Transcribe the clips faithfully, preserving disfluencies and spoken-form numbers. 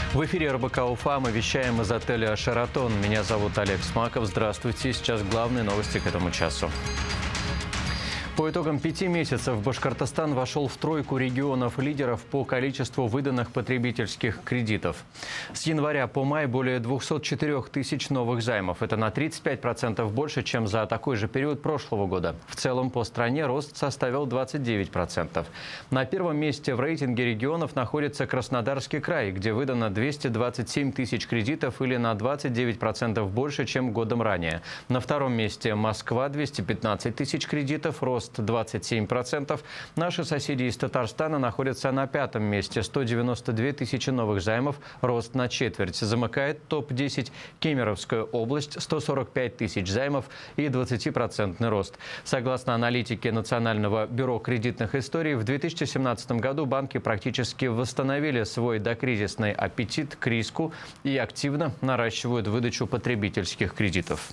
В эфире эр бэ ка Уфа. Мы вещаем из отеля «Шератон». Меня зовут Олег Смаков. Здравствуйте. Сейчас главные новости к этому часу. По итогам пяти месяцев Башкортостан вошел в тройку регионов-лидеров по количеству выданных потребительских кредитов. С января по май более двухсот четырёх тысяч новых займов. Это на тридцать пять процентов больше, чем за такой же период прошлого года. В целом по стране рост составил двадцать девять процентов. На первом месте в рейтинге регионов находится Краснодарский край, где выдано двести двадцать семь тысяч кредитов или на двадцать девять процентов больше, чем годом ранее. На втором месте Москва – двести пятнадцать тысяч кредитов, рост двадцать семь процентов. Наши соседи из Татарстана находятся на пятом месте. сто девяносто две тысячи новых займов, рост на четверть. Замыкает топ десять Кемеровская область, сто сорок пять тысяч займов и двадцатипроцентный рост. Согласно аналитике Национального бюро кредитных историй, в две тысячи семнадцатом году банки практически восстановили свой докризисный аппетит к риску и активно наращивают выдачу потребительских кредитов.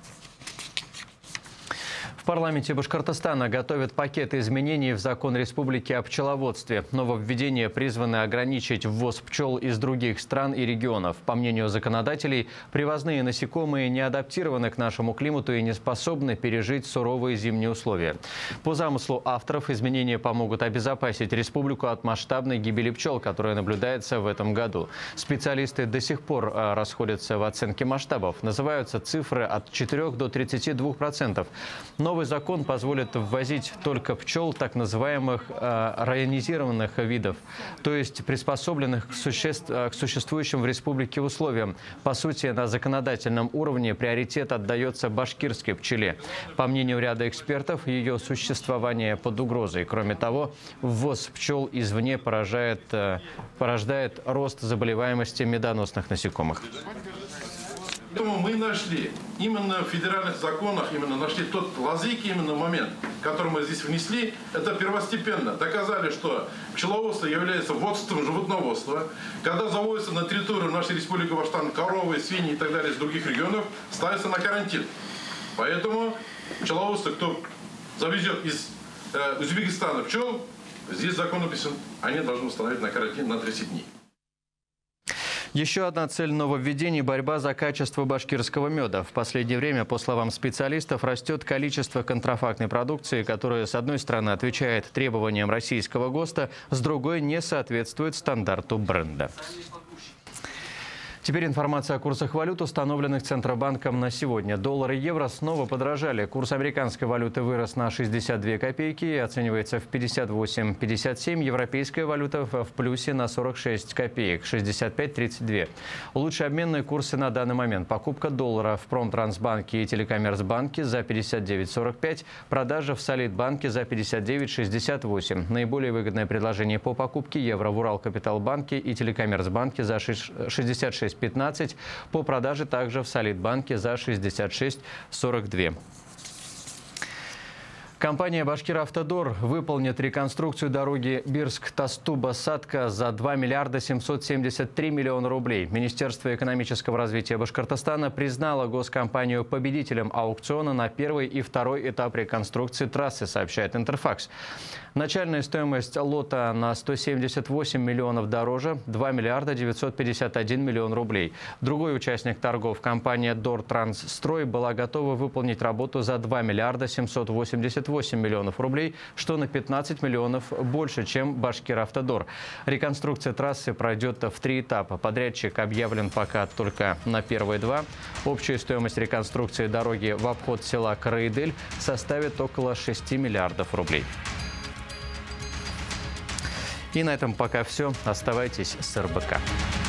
В парламенте Башкортостана готовят пакет изменений в закон республики о пчеловодстве. Нововведения призваны ограничить ввоз пчел из других стран и регионов. По мнению законодателей, привозные насекомые не адаптированы к нашему климату и не способны пережить суровые зимние условия. По замыслу авторов, изменения помогут обезопасить республику от масштабной гибели пчел, которая наблюдается в этом году. Специалисты до сих пор расходятся в оценке масштабов. Называются цифры от четырёх до тридцати двух процентов. Новый закон позволит ввозить только пчел так называемых э, районизированных видов, то есть приспособленных к, существ, к существующим в республике условиям. По сути, на законодательном уровне приоритет отдается башкирской пчеле. По мнению ряда экспертов, ее существование под угрозой. Кроме того, ввоз пчел извне поражает, э, порождает рост заболеваемости медоносных насекомых. Поэтому мы нашли, именно в федеральных законах, именно нашли тот лазейки, именно момент, который мы здесь внесли, это первостепенно. Доказали, что пчеловодство является водством животноводства. Когда заводятся на территорию нашей республики Башкортостан коровы, свиньи и так далее из других регионов, ставятся на карантин. Поэтому пчеловодство, кто завезет из э, Узбекистана пчел, здесь закон написан, они должны установить на карантин на тридцать дней. Еще одна цель нововведений – борьба за качество башкирского меда. В последнее время, по словам специалистов, растет количество контрафактной продукции, которая, с одной стороны, отвечает требованиям российского ГОСТа, с другой – не соответствует стандарту бренда. Теперь информация о курсах валют, установленных Центробанком на сегодня. Доллар и евро снова подорожали. Курс американской валюты вырос на шестьдесят две копейки и оценивается в пятьдесят восемь пятьдесят семь. Европейская валюта в плюсе на сорок шесть копеек, шестьдесят пять тридцать два. Лучшие обменные курсы на данный момент. Покупка доллара в Промтрансбанке и Телекоммерцбанке за пятьдесят девять сорок пять. Продажа в Солидбанке за пятьдесят девять шестьдесят восемь. Наиболее выгодное предложение по покупке евро в Уралкапиталбанке и Телекоммерцбанке за шестьдесят шесть пятнадцать, по продаже также в Солидбанке за шестьдесят шесть сорок два. Компания «Башкиравтодор» выполнит реконструкцию дороги Бирск-Тастуба-Сатка за два миллиарда семьсот семьдесят три миллиона рублей. Министерство экономического развития Башкортостана признало госкомпанию победителем аукциона на первый и второй этап реконструкции трассы, сообщает Интерфакс. Начальная стоимость лота на сто семьдесят восемь миллионов дороже – два миллиарда девятьсот пятьдесят один миллион рублей. Другой участник торгов, компания «Дортрансстрой», была готова выполнить работу за два миллиарда семьсот восемьдесят восемь миллионов рублей, что на пятнадцать миллионов больше, чем «Башкиравтодор». Реконструкция трассы пройдет в три этапа. Подрядчик объявлен пока только на первые два. Общая стоимость реконструкции дороги в обход села Караидель составит около шести миллиардов рублей. И на этом пока все. Оставайтесь с эр бэ ка.